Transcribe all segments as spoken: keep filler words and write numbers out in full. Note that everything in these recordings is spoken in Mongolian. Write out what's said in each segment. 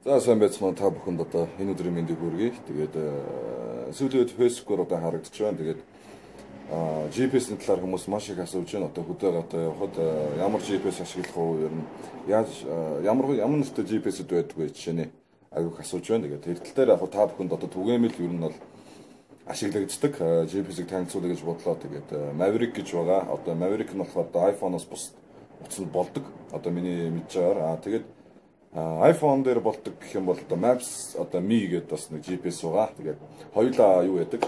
За сайн байцгаана та бүхэнд одоо энэ өдрийн мэндийг хүргэе. Тэгээд сүүлийн үед Facebook-оор одоо харагдаж байна. Тэгээд джи пи эс-ийн талаар хүмүүс маш их асууж байна. Одоо хөдөөгөөтэй явахад ямар джи пи эс ашиглах уу? Ер нь яаж ямар ямар нэртэй джи пи эс-д байдаг вэ жишээний аюух асууж байна. Тэгээд тэр тал дээр яг та бүхэнд одоо түгээмэл ер нь бол ашиглагддаг джи пи эс-ийг танилцуулъя гэж бодлоо. Тэгээд Maverick гэж байгаа. Одоо Maverick нь болохоор одоо iPhone-оос бус утсанд болдог. Одоо миний мэдж байгаагаар. Аа тэгээд iPhone дээр болдог гэх юм бол одоо Maps одоо Mi гэдэг бас нэг джи пи эс байгаа. Тэгээд хоёулаа юу яадаг?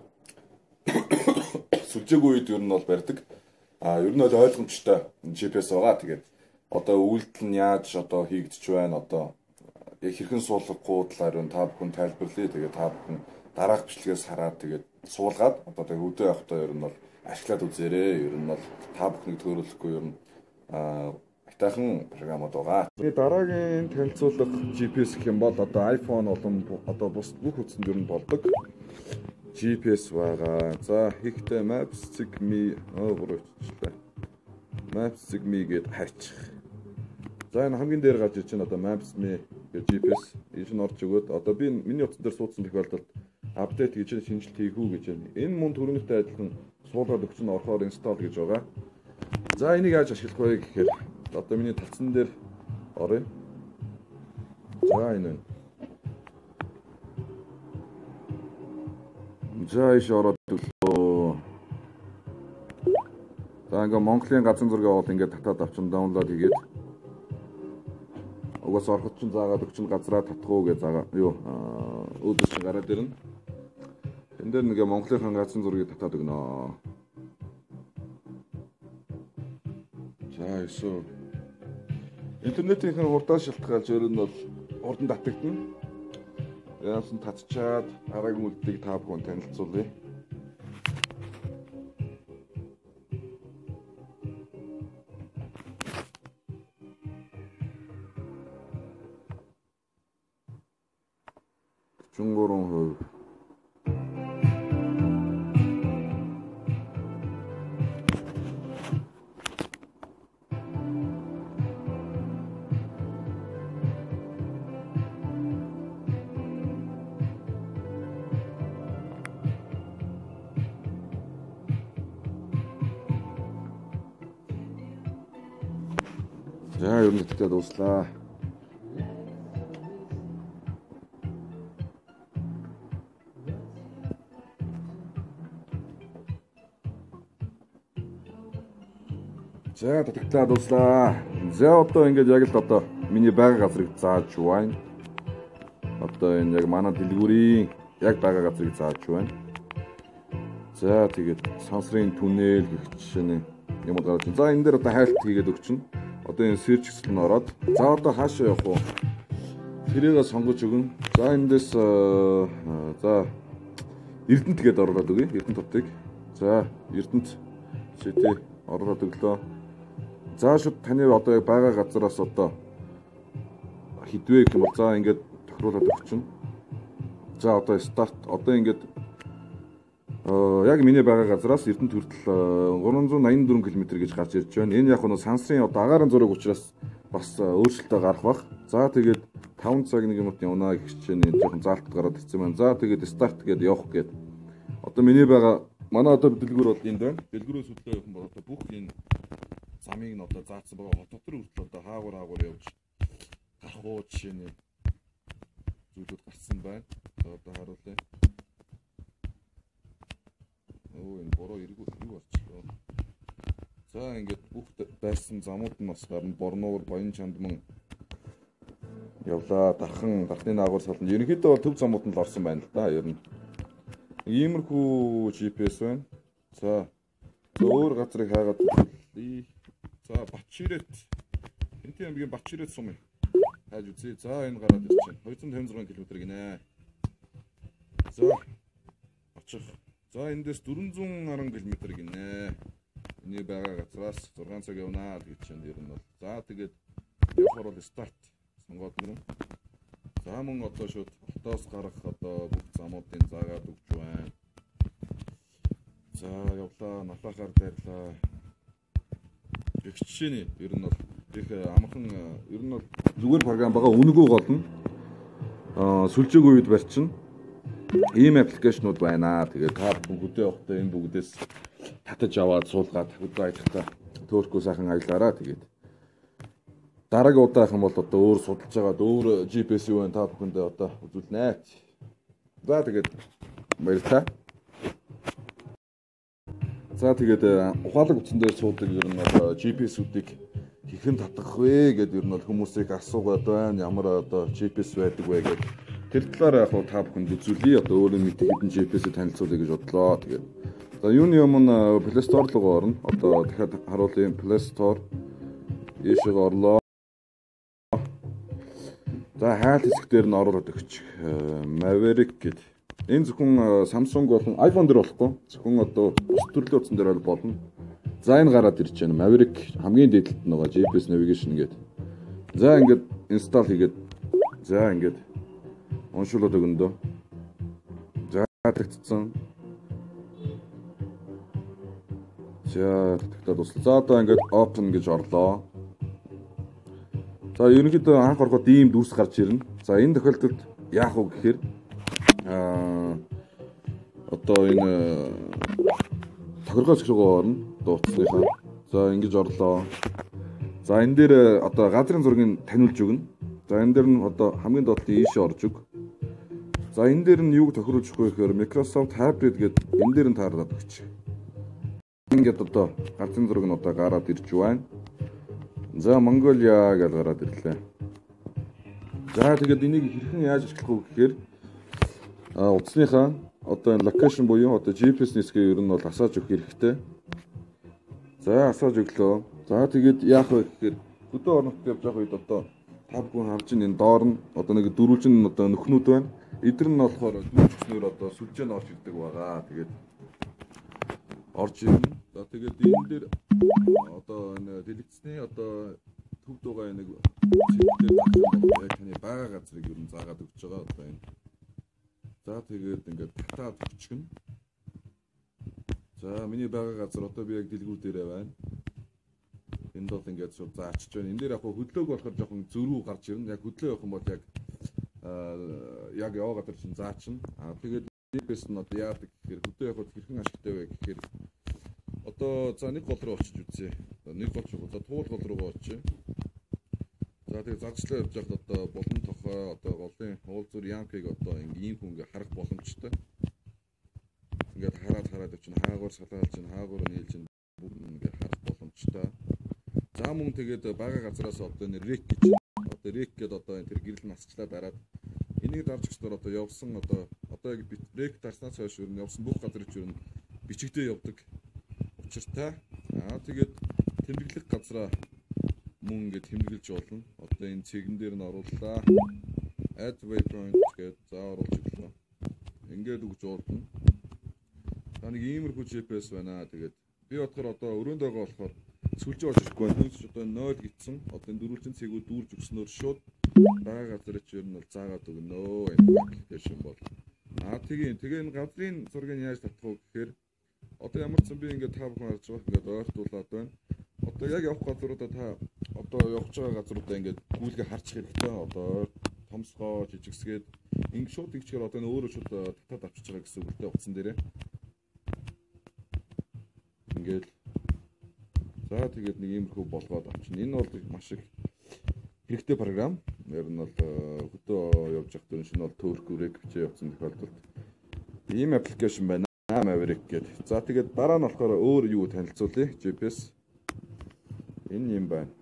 Сүлжээгүй үед ер нь бол барьдаг. А ер нь бол ойлгомжтой джи пи эс байгаа. Тэгээд одоо үйлдэл нь яаж одоо хийгдэж байна? Одоо яг хэрхэн суулгахгүй талаар нь та бүхэн тайлбарлая. Тэгээд та бүхэн дараах бичлэгээс хараад тэгээд суулгаад одоо тэгээд өдөө явахдаа ер нь бол ашиглаад үзээрэй. Ер нь бол та бүхнийг төөрөөлөхгүй ер нь а тайхан програмууд байгаа. Тэгээд дараагийн танилцуулах джи пи эс гэх юм бол одоо iPhone болон одоо бус бүх утсанд ер нь болдог джи пи эс байгаа. За ихтэй Maps Mi оо бүрэлдэхүүн. Maps Mi гэдээ хайчих. За энэ хамгийн дээр гарч ирж байна одоо Maps Mi гэдэг джи пи эс. Энэ нь орж өгөөд одоо би миний утсан дээр суудсан тохиолдолд апдейт гэж шинжилт хийх үү гэж байна. Энэ мөн түрүүнийхтэй адилхан суулгаад өгч нь орохоор install гэж байгаа. За энийг яаж ашиглах вэ гэхээр одоо миний талцсан дээр оръё. За энэ. За иш ороод өглөө. За ингээ Монголын газар зургийг бол ингээ татаад авчин даунлоод хийгээд. Угаас ороход ч заагаад өгч нь газраа татах уу гэж заагаа. Юу өөдөөс чинь гараад ирнэ. Энд дээр ингээ Монголын газар зургийг татаад өгнө. За эсвэл интернетийн хурдан шалтгаалж өөр нь бол хурдан татагдана. Яасан татчаад дараагийн үлдгийг та бүхэн танилцуулъя. орчим гурван хувь. За ер нь итгэдэг дуслаа. За татгалаа дуслаа. За одоо ингэж яг л одоо миний байга газрыг зааж байна. Одоо энэ яг манай дэлгүүрийн яг байга газрыг зааж байна. За тэгээд сансрын түнэл гэх жишээний юм гарч. За энэ дээр одоо хайлт хийгээд өгчнө. Одоо энэ search гэсэн нь ороод. За одоо хаашаа явах вэ? Тэрийг сонгож өгнө. За эндээс за Эрдэнэт гээд оруулаад өгье. Эрдэнэт хотыг. За Эрдэнэт city оруулаад өглөө. За шууд таны одоо яг байгаа газараас одоо хідвэ гэх юм бол за ингээд тохируулаад өгчнө. За одоо старт одоо ингээд яг миний байгаа газараас Эрдэнэт хүртэл гурван зуун найман дөрвөн км гэж гарч ирж байна. Энэ яг нь сансрын одоо агаарын зураг учраас бас өөрчлөлтөө гарах бах. За тэгээд таван цаг нэг юмт явна гэх чинь энэ жоохон заалтад гараад ирсэн байна. За тэгээд старт гээд явах гээд. Одоо миний байгаа манай одоо дэлгүүр бол энд байна. Дэлгүүрөөс хөдлөө явах юм бол одоо бүх энэ замыг нь одоо заацсан байгаа хот дотор хүртэл одоо хаагур хаагур явж гарах уу жишээний зүйлүүд гарсан байна. За одоо харуулъя. Оо энэ бороо эргүү юу болчихлоо. За ингээд бүх байсан замууд нь бас гарна. Борнуур, Баян Чандман явлаа. Дархан, Дархны наагур солонд. Ерөнхийдөө бол төв замууд нь л орсон байна л да. Ер нь. Иймэрхүү джи пи эс байна. За өөр газрыг хаагаад үзлээ. За Батчирэт. Энтийн аймгийн Батчирэт сум. Хайж үзье. За энэ гараад ирж байна. двести пятьдесят шесть км гинэ. За очих. За эндээс четыреста десять км гинэ. Миний байгаа газраас зургаан цаг явнаа гэж чинь ер нь бол. За тэгээд явахаар бол старт сонгоод мөрөн. За мөн одоо шууд хотоос гарах одоо бүх замуудын заагаад өгч байна. За явлаа, нафахаар дайрлаа. Жишээний ер нь бол их амархан ер нь бол зүгээр програм байгаа. Үнэгүй гол нь Аа сүлжээгүй үед барьчихна. Ийм аппликейшнууд байна. Тэгээд та бүхэн хөдөө явахдаа энэ бүгдээс татаж аваад суулгаад хөдөө аялахдаа төөрхөө сайхан аялаараа. Тэгээд дараагийн удаахан бол одоо өөр судалж байгаад өөр джи пи эс юу вэ та бүхэндээ одоо үзүүлнэ. За тэгээд баярлалаа. За тэгээд ухаалаг утсан дээр суудаг ер нь бол джи пи эс-үүдийг хэрхэн татах вэ гэдээ ер нь бол хүмүүсийг асуугаад байна. Ямар одоо джи пи эс байдаг вэ гэдэг. Тэр талаар яг та бүхэнд үзүүлье. Одоо өөрөө мэдээ хэдэн джи пи эс-ийг танилцуулъя гэж бодлоо. Тэгээд за юуны өмнө Play Store руу орно. Одоо дахиад харуулъя. Play Store ийшээ орлоо. За хаалт хэсэг дээр нь оруулаад өгч. Maverick гэдэг. Энэ зөвхөн Samsung болон iPhone дээр болохгүй. Зөвхөн одоо бус төрлийн утсан дээр бол болно. За энэ гараад ирж байна. Maverick хамгийн дээдлэлт нь байгаа джи пи эс navigation гэдэг. За ингээд install хийгээд за ингээд уншуулад өгнө. За тэгтсэн. За тэгтээ дуслаа. За одоо ингээд open гэж орлоо. За ерөнхийдөө анх ороход ийм дүүс гарч ирнэ. За энэ тохиолдолд яах вэ гэхээр аа одоо энэ тохиргоос руу орно дууцсныхаа. За ингэж орлоо. За энэ дээр одоо газрын зургийг таниулж өгнө. За энэ дээр нь одоо хамгийн доотлын ийшээ орж өг. За энэ дээр нь юуг тохируулж өгөх вэ гэхээр Microsoft Hybrid гэдэг энэ дээр нь таараад өгч. Ингээд одоо газрын зураг нь одоо гараад ирж байна. За Mongolia гэж гараад ирлээ. За тэгээд энийг хэрхэн яаж ашиглах вэ гэхээр а утасныхаа одоо энэ локейшн буюу одоо джи пи эс нисгээ ер нь бол асааж өгөх хэрэгтэй. За асааж өглөө. За тэгээд яах вэ гэхээр хөдөө орнот явж байгаа үед одоо та бүхэн харж ин энэ доор нь одоо нэг дөрвөлжин одоо нөхнүүд байна. Эдгээр нь болохоор дүүчснээр одоо сүлжээ нь орж ирдэг байгаа. Тэгээд орж ирнэ. За тэгээд энэ дээр одоо энэ дэлгэцний одоо төв дугаа нэг цэгтээр яг таны бага газрыг ер нь заагаад өгч байгаа одоо энэ. За тэгээд ингээд татаад өгчихнэ. За миний бага газар одоо би яг дэлгүүр дээрээ байна. Энд бол ингээд шууд заачж байна. Энэ дээр яг хөдлөөг болохоор жоохон зөрүү гарч ирнэ. Яг хөдлөө явах юм бол яг яг яваа газар чинь заачна. Аа тэгээд джи пи эс нь одоо яадаг гэхээр хөдөө явахад хэрхэн ашигтай вэ гэхээр одоо за нэг гол руу очиж үзье. Нэг гол шиг одоо туул гол руу очие. За тэгээд зарчлаа явж байхад одоо болон тохой одоо голын уулзуур ямкийг одоо ийм хүн ингээ харах боломжтой. Ингээд хараад хараад явчихна хаагуур салгаалж чинь хаагуур нийлж чинь ингээ харах боломжтой. За мөн тэгээд бага газраас одоо энэ рек гэж одоо рек гэдэг одоо энэ тэр гэрэл насчлаа дараад энийг дарж өгснөөр одоо явсан одоо одоо яг рек дарснаас хойш юу явсан бүх газар ч юу бичигдээ явдаг учиртай. Аа тэгээд тэмдэглэх газраа мөн ингээд тэмдэглэж болно. Одоо энэ цэгэн дээр нь орууллаа. Add waypoint гэдэг за оруулж өглөө. Ингээд өгж болно. За нэг иймэрхүү джи пи эс байна. Тэгээд би бодохоор одоо өрөөнд байгаа болохоор сүлжээ орж ирэхгүй байна. Түүнч одоо нойл гитсэн. Одоо энэ дөрвөлжин цэгүүд дүүрж өгснөөр шууд бага газар ч ер нь бол заагаад өгнө. Энэ аппликейшн бол. Аа тийм. Тэгээ энэ газрын зургийг яаж татах вэ гэхээр одоо ямар ч юм би ингээд та бүхэн харж байгаа ингээд ойртуулад байна. Одоо яг явах газруудаа та одоо явж байгаа газруудаа ингээд гүйлгээ харчих хэрэгтэй. Одоо томсгоо жижигсгээд ингээд шууд игчээр одоо энэ өөрөө шууд татаад авчиж байгаа гэсэн үгтэй утсан дээрээ. Ингээд за тэгээд нэг иймэрхүү болгоод авчихна. Энэ бол маш их хэрэгтэй програм. Ер нь бол хөдөө явж явах төрөнд нь бол төөрхөрэг бичээ явуулсан тохиолдолд ийм аппликейшн байна. Maverick гэдэг. За тэгээд дараа нь болохоор өөр юу танилцуулъя? джи пи эс энэ юм байна.